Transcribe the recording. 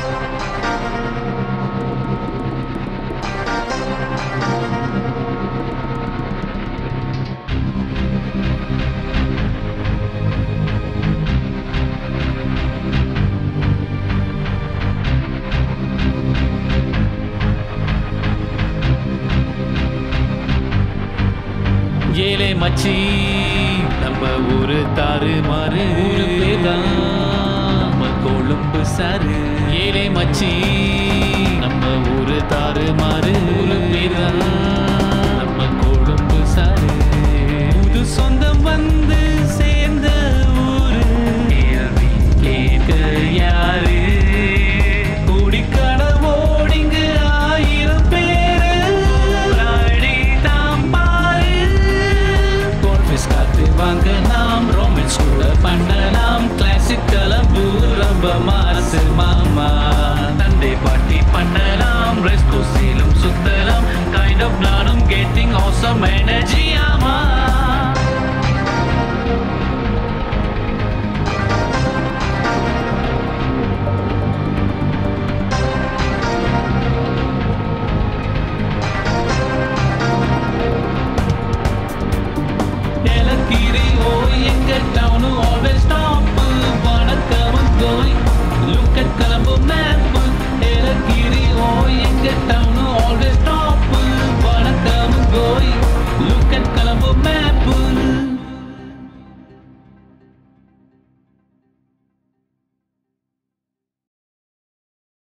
ஏலே மச்சி நம்ம ஊரு தாறுமாறு ஊரு பேதான் நம்ம கொழும்பு சாரு ஏலே மச்சி நம்ம ஊரு தாறுமாறு ஊரு பேதான் நம்ம கொழும்பு சாரு புது சொந்தம் வந்து சேர்ந்த ஊரு கேட்க யாரு வாங்கலாம் ரொமான்ஸ் கூட பண்ணலாம் கிளாசிக் கலம்பு ரொம்ப மாசு மாமா தண்டை பாட்டி பண்ணலாம் ரெஸ்கோ சீலும் சுத்தலாம் கைண்ட் ஆஃப் நானும் கெட்டிங் ஆசம் எனர்ஜி ஆமா Town always top, wanna come and go. Look at Colombo map.